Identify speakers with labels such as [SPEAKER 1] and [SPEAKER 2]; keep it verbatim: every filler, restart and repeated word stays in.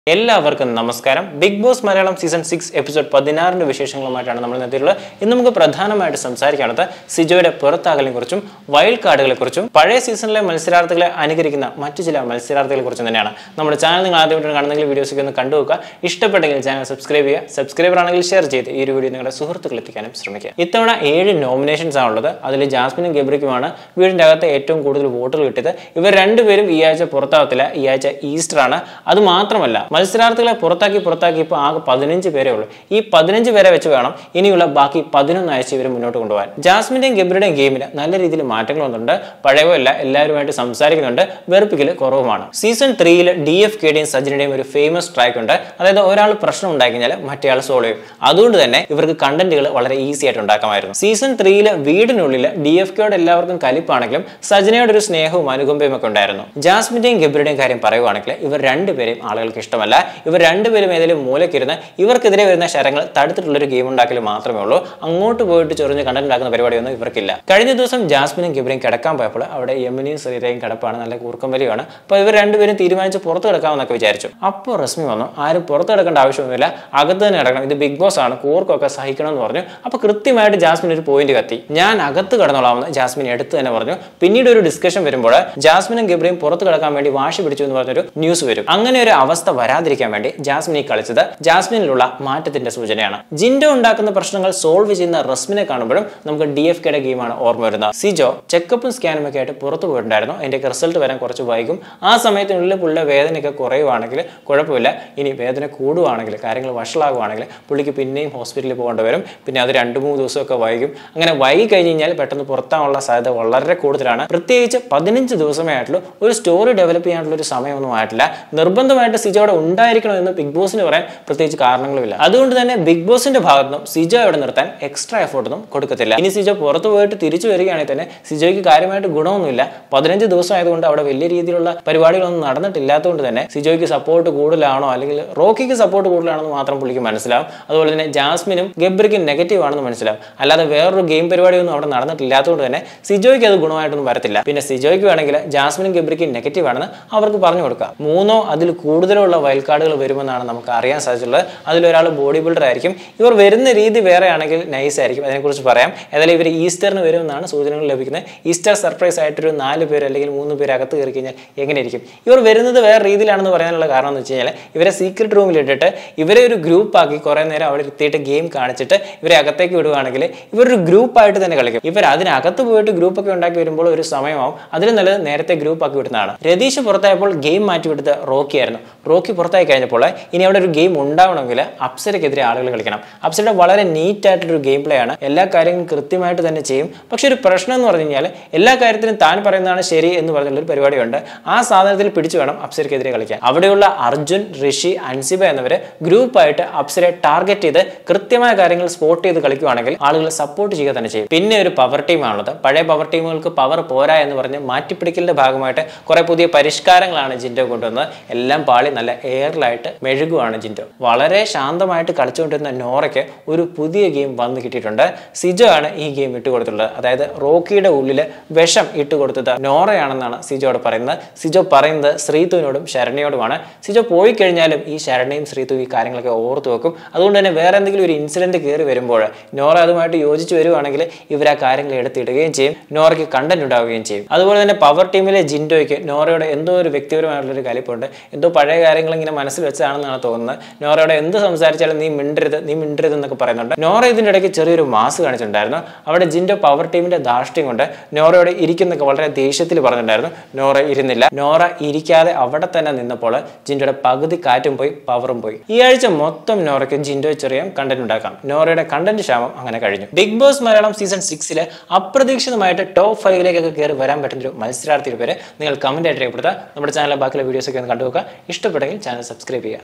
[SPEAKER 1] എല്ലാവർക്കും നമസ്കാരം. Bigg Boss Malayalam season six episode പതിനാറിന്റെ വിശേഷങ്ങളുമായിട്ടാണ് നമ്മൾ എത്തിയിട്ടുള്ളത്. ഇന്ന് നമുക്ക് പ്രധാനമായിട്ട് സംസാരിക്കാനുള്ളത് സിജോയുടെ പുറത്താകലിനെ കുറിച്ചും വൈൽഡ് കാർഡുകളെ കുറിച്ചും പഴയ സീസണിലെ മത്സരാർത്ഥികളെ അനുകരിക്കുന്ന മറ്റു ചില മത്സരാർത്ഥികളെ കുറിച്ചും തന്നെയാണ്. നമ്മുടെ ചാനൽ നിങ്ങൾ ആദ്യമായിട്ട് കാണുന്നെങ്കിൽ വീഡിയോസൊക്കെ ഒന്ന് കണ്ടുവെക്കുക. ഇഷ്ടപ്പെട്ടെങ്കിൽ ചാനൽ സബ്സ്ക്രൈബ് ചെയ്യുക. സബ്സ്ക്രൈബർ ആണെങ്കിൽ ഷെയർ ചെയ്ത് ഈ ഒരു വീഡിയോ നിങ്ങളുടെ സുഹൃത്തുക്കൾ എത്തിക്കാനും ശ്രമിക്കുക. ഇത്തവണ ഏഴ് നോമിനേഷൻസ് ആണുള്ളത്. അതിൽ ജാസ്മിനും ഗബ്രിക്കുമാണ് വീടിന്റെ അകത്ത് ഏറ്റവും കൂടുതൽ വോട്ടുകൾ കിട്ടിയത്. ഇവർ രണ്ടുപേരും ഈ ആഴ്ച പുറത്താകത്തില്ല. ഈ ആഴ്ച ഈസ്റ്റർ ആണ്. അത് മാത്രമല്ല, മത്സരാർത്ഥികളെ പുറത്താക്കി പുറത്താക്കി ഇപ്പോൾ ആകെ പതിനഞ്ച് പേരേ ഉള്ളൂ. ഈ പതിനഞ്ച് പേരെ വെച്ച് വേണം ഇനിയുള്ള ബാക്കി പതിനൊന്ന് ആഴ്ച ഇവർ മുന്നോട്ട് കൊണ്ടുപോകാൻ. ജാസ്മിന്റെയും ഗബ്രിയുടെയും ഗെയിമിന് നല്ല രീതിയിൽ മാറ്റങ്ങൾ വന്നിട്ടുണ്ട്. പഴയവല്ല, എല്ലാവരുമായിട്ട് സംസാരിക്കുന്നുണ്ട്. വെറുപ്പിക്കൽ കുറവുമാണ്. സീസൺ ത്രീയിൽ ഡി എഫ് കെയുടെയും സജിനുടെയും ഒരു ഫേമസ് ട്രാക്ക് ഉണ്ട്. അതായത് ഒരാൾ പ്രശ്നം ഉണ്ടാക്കി കഴിഞ്ഞാൽ മറ്റേ ആൾ സോൾവ് ചെയ്യും. അതുകൊണ്ട് തന്നെ ഇവർക്ക് കണ്ടന്റുകൾ വളരെ ഈസി ആയിട്ട് ഉണ്ടാക്കാമായിരുന്നു. സീസൺ ത്രീയിൽ വീടിനുള്ളിൽ ഡി എഫ് കെയോട് എല്ലാവർക്കും കലിപ്പാണെങ്കിലും സജിനയുടെ ഒരു സ്നേഹവും അനുകമ്പയും ഒക്കെ ഉണ്ടായിരുന്നു. ജാസ്മിന്റെയും ഗബ്രിയുടെയും കാര്യം പറയുവാണെങ്കിൽ ഇവർ രണ്ടുപേരെയും ആളുകൾക്ക് ഇഷ്ടമല്ല. ഇവർ രണ്ടുപേരും ഏതെങ്കിലും മൂലക്കിരുന്ന് ഇവർക്കെതിരെ വരുന്ന ശരങ്ങൾ തടുത്തിട്ടുള്ളൊരു ഗെയിം ഉണ്ടാക്കൽ മാത്രമേ ഉള്ളൂ. അങ്ങോട്ട് പോയിട്ട് ചൊറിഞ്ഞ് കണ്ടന്റ് ഉണ്ടാക്കുന്ന പരിപാടിയൊന്നും ഇവർക്കില്ല. കഴിഞ്ഞ ദിവസം ജാസ്മിനും ഗബ്രിയും കിടക്കാൻ പോയപ്പോൾ അവിടെ യമുനയും ശ്രീരയും കിടപ്പാണ്, നല്ല കൂർക്കം വലിയാണ്. അപ്പോൾ ഇവർ രണ്ടുപേരും തീരുമാനിച്ച് പുറത്ത് കിടക്കാമെന്നൊക്കെ വിചാരിച്ചു. അപ്പോൾ റസ്മി വന്നു, ആരും പുറത്ത് കിടക്കേണ്ട ആവശ്യമൊന്നുമില്ല, അകത്ത് തന്നെ കിടക്കണം, ഇത് ബിഗ് ബോസ് ആണ്, കൂർക്കൊക്കെ സഹിക്കണം എന്ന് പറഞ്ഞു. അപ്പോൾ കൃത്യമായിട്ട് ജാസ്മിൻ ഒരു പോയിന്റ് കത്തി. ഞാൻ അകത്ത് കിടന്നോളാമെന്ന് ജാസ്മിൻ എടുത്ത് തന്നെ പറഞ്ഞു. പിന്നീട് ഒരു ഡിസ്കഷൻ വരുമ്പോൾ ജാസ്മിനും ഗബ്രിയും പുറത്ത് കിടക്കാൻ വേണ്ടി വാശി പിടിച്ചു എന്ന് പറഞ്ഞൊരു ന്യൂസ് വരും. അങ്ങനെ ഒരു അവസ്ഥ വരാതിരിക്കാൻ വേണ്ടി ജാസ്മിനെ കളിച്ചത് ജാസ്മിനിലുള്ള മാറ്റത്തിന്റെ സൂചനയാണ്. ജിൻഡോ ഉണ്ടാക്കുന്ന പ്രശ്നങ്ങൾ സോൾവ് ചെയ്യുന്ന റസ്മിനെ കാണുമ്പോഴും നമുക്ക് ഡി എഫ് കെയുടെ ഗെയിമാണ് ഓർമ്മ വരുന്നത്. സിജോ ചെക്കപ്പും സ്കാനും ഒക്കെ ആയിട്ട് പുറത്തു പോയിട്ടുണ്ടായിരുന്നു. അതിന്റെ റിസൾട്ട് വരാൻ കുറച്ച് വൈകും. ആ സമയത്തിനുള്ളിൽ പുള്ളിയുടെ വേദനയൊക്കെ കുറയുവാണെങ്കിൽ കുഴപ്പമില്ല. ഇനി വേദന കൂടുവാണെങ്കിൽ, കാര്യങ്ങൾ വഷളാകുവാണെങ്കിൽ പുള്ളിക്ക് പിന്നെയും ഹോസ്പിറ്റലിൽ പോകേണ്ടി വരും. പിന്നെ അത് രണ്ട് മൂന്ന് ദിവസമൊക്കെ വൈകും. അങ്ങനെ വൈകി കഴിഞ്ഞ് കഴിഞ്ഞാൽ പെട്ടെന്ന് പുറത്താനുള്ള സാധ്യത വളരെ കൂടുതലാണ്. പ്രത്യേകിച്ച് പതിനഞ്ച് ദിവസമേ ആയിട്ടുള്ളൂ. ഒരു സ്റ്റോറി ഡെവലപ്പ് ചെയ്യാനുള്ള ഒരു സമയമൊന്നും ആയിട്ടില്ല. നിർബന്ധമായിട്ട് സിജോയുടെ ഉണ്ടായിരിക്കണം എന്ന് ബിഗ് ബോസിന് പറയാൻ പ്രത്യേകിച്ച് കാരണങ്ങളുമില്ല. അതുകൊണ്ട് തന്നെ ബിഗ് ബോസിന്റെ ഭാഗത്തുനിന്നും സിജോ അവിടെ നിർത്താൻ എക്സ്ട്രാ എഫോർട്ടൊന്നും കൊടുക്കത്തില്ല. ഇനി സിജോ പുറത്തു പോയിട്ട് തിരിച്ചു വരികയാണെങ്കിൽ തന്നെ സിജോയ്ക്ക് കാര്യമായിട്ട് ഗുണമൊന്നുമില്ല. പതിനഞ്ച് ദിവസം ആയതുകൊണ്ട് അവിടെ വലിയ രീതിയിലുള്ള പരിപാടികളൊന്നും നടന്നിട്ടില്ലാത്തതുകൊണ്ട് തന്നെ സിജോയ്ക്ക് സപ്പോർട്ട് കൂടുതലാണോ അല്ലെങ്കിൽ റോക്കിക്ക് സപ്പോർട്ട് കൂടുതലാണെന്ന് മാത്രം പുള്ളിക്ക് മനസ്സിലാവും. അതുപോലെ തന്നെ ജാസ്മിനും ഗബ്രിക്കും നെഗറ്റീവ് ആണെന്ന് മനസ്സിലാവും. അല്ലാതെ വേറൊരു ഗെയിം പരിപാടിയൊന്നും അവിടെ നടന്നിട്ടില്ലാത്തതുകൊണ്ട് തന്നെ സിജോയ്ക്ക് അത് ഗുണമായിട്ടൊന്നും വരത്തില്ല. പിന്നെ സിജോയ്ക്ക് വേണമെങ്കിൽ ജാസ്മിനും ഗബ്രിക്കും നെഗറ്റീവ് ആണെന്ന് അവർക്ക് പറഞ്ഞു കൊടുക്കാം. മൂന്നോ അതിൽ കൂടുതലോ ഉള്ള വൈൽഡ് കാർഡുകൾ വരുമെന്നാണ് നമുക്ക് അറിയാൻ സാധിച്ചുള്ളത്. അതിലൊരാൾ ബോഡി ബിൽഡർ ആയിരിക്കും. ഇവർ വരുന്ന രീതി വേറെ ആണെങ്കിൽ നൈസ് ആയിരിക്കും. അതിനെക്കുറിച്ച് പറയാം. ഏതായാലും ഇവർ ഈസ്റ്ററിന് വരുമെന്നാണ് സൂചനകൾ ലഭിക്കുന്നത്. ഈസ്റ്റർ സർപ്രൈസ് ആയിട്ടൊരു നാല് പേര് അല്ലെങ്കിൽ മൂന്ന് പേര് അകത്ത് കയറി കഴിഞ്ഞാൽ എങ്ങനെയായിരിക്കും? ഇവർ വരുന്നത് വേറെ രീതിയിലാണെന്ന് പറയാനുള്ള കാരണം എന്ന് വെച്ച് കഴിഞ്ഞാൽ ഇവരെ സീക്രട്ട് റൂമിൽ ഇട്ടിട്ട് ഇവരെ ഒരു ഗ്രൂപ്പ് ആക്കി കുറെ നേരം അവിടെ എത്തിയിട്ട് ഗെയിം കാണിച്ചിട്ട് ഇവരെ അകത്തേക്ക് വിടുകയാണെങ്കിൽ ഇവരൊരു ഗ്രൂപ്പായിട്ട് തന്നെ കളിക്കും. ഇവർ അതിനകത്ത് പോയിട്ട് ഗ്രൂപ്പൊക്കെ ഉണ്ടാക്കി വരുമ്പോൾ ഒരു സമയമാവും. അതിന് നല്ലത് നേരത്തെ ഗ്രൂപ്പ് ആക്കി വിടുന്നതാണ്. രതീഷ് പുറത്തായപ്പോൾ ഗെയിം മാറ്റി വിട്ടത് റോക്കി ആയിരുന്നു. റോക്കി പുറത്തായി കഴിഞ്ഞപ്പോൾ ഇനി അവിടെ ഒരു ഗെയിം ഉണ്ടാവണമെങ്കിൽ അപ്സരക്കെതിരെ ആളുകൾ കളിക്കണം. അപ്സരയുടെ വളരെ നീറ്റ് ആയിട്ടൊരു ഗെയിം പ്ലേ ആണ്. എല്ലാ കാര്യങ്ങളും കൃത്യമായിട്ട് തന്നെ ചെയ്യും. പക്ഷെ ഒരു പ്രശ്നം എന്ന് പറഞ്ഞു കഴിഞ്ഞാൽ എല്ലാ കാര്യത്തിനും താൻ പറയുന്നതാണ് ശരി എന്ന് പറഞ്ഞുള്ളൊരു പരിപാടിയുണ്ട്. ആ സാധനത്തിൽ പിടിച്ചു വേണം അപ്സരക്കെതിരെ കളിക്കാൻ. അവിടെയുള്ള അർജുൻ, ഋഷി, അൻസിബ എന്നിവര് ഗ്രൂപ്പായിട്ട് അപ്സരയെ ടാർഗറ്റ് ചെയ്ത് കൃത്യമായ കാര്യങ്ങൾ സ്പോട്ട് ചെയ്ത് കളിക്കുകയാണെങ്കിൽ ആളുകൾ സപ്പോർട്ട് ചെയ്യുക തന്നെ ചെയ്യും. പിന്നെ ഒരു പവർ ടീമാണുള്ളത്. പഴയ പവർ ടീമുകൾക്ക് പവർ പോരാ എന്ന് പറഞ്ഞ് മാറ്റിപ്പിടിക്കലിന്റെ ഭാഗമായിട്ട് കുറെ പുതിയ പരിഷ്കാരങ്ങളാണ് ജിൻഡോ കൊണ്ടുവന്നത്. എല്ലാം പാളി നല്ല എയറിലായിട്ട് മെഴുകുവാണ് ജിൻഡോ. വളരെ ശാന്തമായിട്ട് കളിച്ചുകൊണ്ടിരുന്ന നോറയ്ക്ക് ഒരു പുതിയ ഗെയിം വന്ന് കിട്ടിയിട്ടുണ്ട്. സിജോ ആണ് ഈ ഗെയിം ഇട്ടുകൊടുത്തിട്ടുള്ളത്. അതായത് റോക്കിയുടെ ഉള്ളിൽ വിഷം ഇട്ടുകൊടുത്തത് നോറയാണെന്നാണ് സിജോയോട് പറയുന്നത്. സിജോ പറയുന്നത് ശ്രീതുവിനോടും ശരണ്യയോടുമാണ്. സിജോ പോയി കഴിഞ്ഞാലും ഈ ശരണ്യയും ശ്രീതു ഈ കാര്യങ്ങളൊക്കെ ഓർത്തു വെക്കും. അതുകൊണ്ട് തന്നെ വേറെ എന്തെങ്കിലും ഒരു ഇൻസിഡന്റ് കയറി വരുമ്പോൾ നോറ അതുമായിട്ട് യോജിച്ച് വരുവാണെങ്കിൽ ഇവർ ആ കാര്യങ്ങൾ എടുത്തിടുകയും ചെയ്യും. നോറയ്ക്ക് കണ്ടന്റ് ഉണ്ടാവുകയും ചെയ്യും. അതുപോലെ തന്നെ പവർ ടീമിലെ ജിൻഡോയ്ക്ക് നോറയുടെ എന്തോ ഒരു വ്യക്തിപരമായിട്ടുള്ളൊരു കലിപ്പുണ്ട്. എന്തോ പഴയ കാര്യങ്ങൾ ഇങ്ങനെ മനസ്സിൽ വെച്ചാണെന്നാണ് തോന്നുന്നത്. നോറയോടെ എന്ത് സംസാരിച്ചാലും നീ മിണ്ടരുത് നീ മിണ്ടരുത് എന്നൊക്കെ പറയുന്നുണ്ട്. നോറ ഇതിന്റെ ഇടയ്ക്ക് ചെറിയൊരു മാസ് കാണിച്ചിട്ടുണ്ടായിരുന്നു. അവിടെ ജിൻഡോ പവർ ടീമിന്റെ ധാർഷ്ട്യം കൊണ്ട് നോറയോടെ ഇരിക്കുന്നൊക്കെ വളരെ ദേഷ്യത്തിൽ പറഞ്ഞിട്ടുണ്ടായിരുന്നു. നോറ ഇരുന്നില്ല. നോറ ഇരിക്കാതെ അവിടെ തന്നെ നിന്നപ്പോൾ ജിൻഡോയുടെ പകുതി കാറ്റും പോയി പവറും പോയി. ഈ ആഴ്ച മൊത്തം നോറയ്ക്ക് ജിൻഡോ ചെറിയ കണ്ടന്റ് ഉണ്ടാക്കാം. നോറയുടെ കണ്ടന്റ് ക്ഷാമം അങ്ങനെ കഴിഞ്ഞു. ബിഗ് ബോസ് മലയാളം സീസൺ സിക്സില് അപ്രതീക്ഷിതമായിട്ട് ടോപ്പ് ഫൈവിലേക്കൊക്കെ കയറി വരാൻ പറ്റുന്ന ഒരു മത്സരാർത്ഥിയുടെ പേര് നിങ്ങൾ കമന്റ് ആയിട്ട് രേഖപ്പെടുത്തുക. നമ്മുടെ ചാനലിലെ ബാക്കിയുള്ള വീഡിയോസ് ഒക്കെ ഒന്ന് കണ്ടുവെക്കുക. ഇഷ്ടപ്പെട്ടെങ്കിൽ ചാനൽ സബ്സ്ക്രൈബ് ചെയ്യുക.